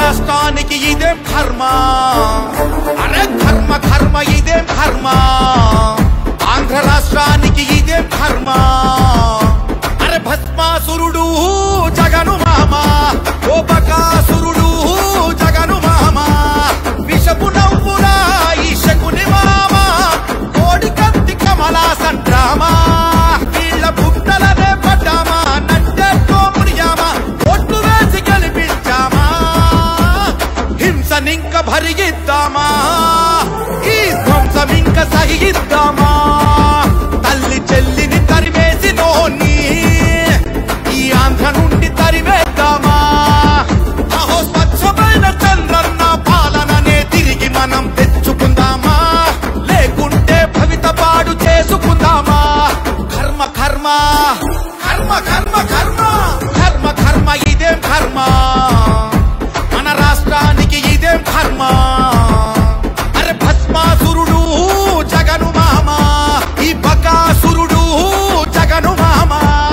రాష్ట్రానికి ఇదేం కర్మ, అరే కర్మ కర్మ ఇదేం కర్మ, ఆంధ్ర రాష్ట్రానికి ఇదేం కర్మ, అరే భస్మాసురుడు జగను మామ, ఓ బకాసురుడు జగను మామ, విషపు నవ్వురా ఈ శకుని మామ, కోడి కత్తి కమలా సండ్రామా, వీళ్ళ బుట్టలనే పడ్డామా, నంటేతో ముడియామా, ఒట్లు వేసి గెలిపించామా, హింసనింక భరిగిద్దామా, ఈ ధ్వంసమింక సహిద్దామా, తల్లి చెల్లిని తరివేసి నోన్ని ఈ ఆంధ్ర నుండి తరివేద్దామా, అహో స్వచ్ఛమైన చంద్రన్న పాలననే తిరిగి మనం తెచ్చుకుందామా, లేకుంటే భవిత పాడు చేసుకుందామా, కర్మ కర్మ కర్మ కర్మ కర్మ కర్మ కర్మ ఇదేం కర్మ, మన రాష్ట్రానికి ఇదేం కర్మ, అరే భస్మాసురుడు జగను మామ, ఈ బకాసురుడు జగను మామ,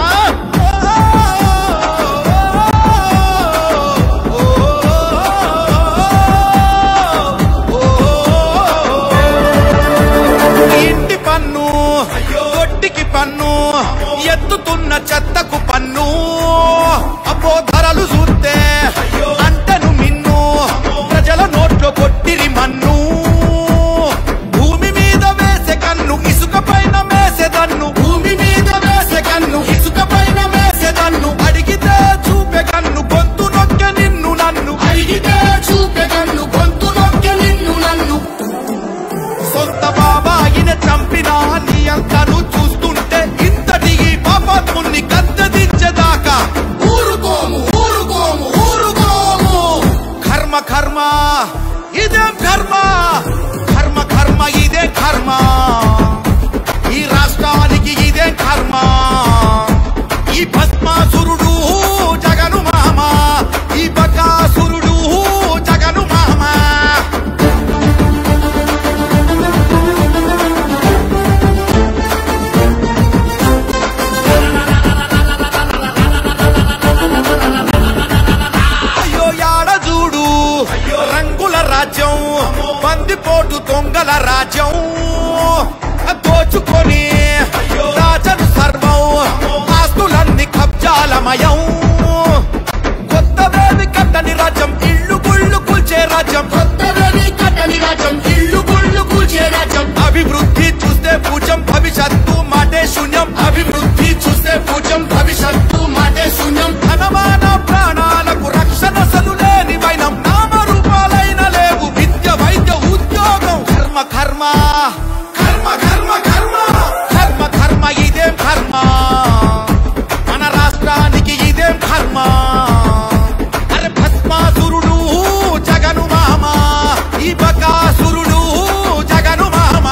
ఇంటి పన్ను దొడ్డికి పన్ను, ఎత్తుతున్న చెత్తకు పన్ను, అబ్బో ధరలు చూస్తే అంటను మిన్ను, ప్రజల నోట్లో కొట్టిరి మన్ను, భూమి మీద వేసే కన్ను ఇసుక పైన మేసేదన్ను, భూమి మీద వేసే కన్ను ఇసుక పైన మేసేదన్ను, అడిగితే చూపే కన్ను గొంతు నొక్కె నిన్ను నన్ను, అడిగితే చూపే కన్ను గొంతు నొక్కె నిన్ను నన్ను, సొంత బాబాయిని చంపినా నీ అంతను చూస్తుంటే ఇంతటి ఈ పాపాత్ముని గద్దెదించేదాకా ఊరుకోము ఊరుకోము ఊరుకోము, కర్మ కర్మ ఇదేం కర్మ, కర్మ కర్మ ఇదే కర్మ, ఈ రాష్ట్రానికి ఇదే కర్మ, ఈ భస్మాసురుడు జగను మామ, ఈ బకాసురుడు జగను మామ, అయ్యో యాడ చూడు రంగుల రాజ్యం, బందిపోటు దొంగల రాజ్యం, దోచుకొని రాజను సర్వం, ఆస్తులన్నీ కబ్జాలమయం, కొత్తవేవి కట్టని రాజ్యం, ఇల్లు గుళ్ళు కూల్చే రాజ్యం, కొత్తవేవి కట్టని రాజ్యం, ఇల్లు గుళ్ళు కూల్చే రాజ్యం, అభివృద్ధి చూస్తే పూజ్యం, భవిష్యత్తు మాటే శూన్యం, అభివృద్ధి చూస్తే పూజ్యం, భవిష్యత్తు మాటే శూన్యం, ధనమాన ప్రాణాలకు రక్షణ సలు లేని వైనం, నామరూపాలైన లేవు విద్య వైద్య ఉద్యోగం, కర్మ కర్మ కర్మ కర్మ కర్మ కర్మ కర్మ ఇదేం కర్మ, మన రాష్ట్రానికి ఇదేం కర్మ, అరే భస్మాసురుడు జగను మామ, ఈ బకాసురుడు జగను మామ,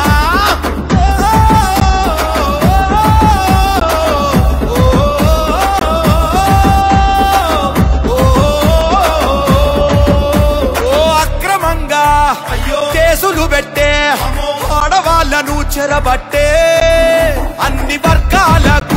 అక్రమంగా కేసులు పెట్టే ఆడవాళ్ళను చెరబట్టే అన్ని వర్గాల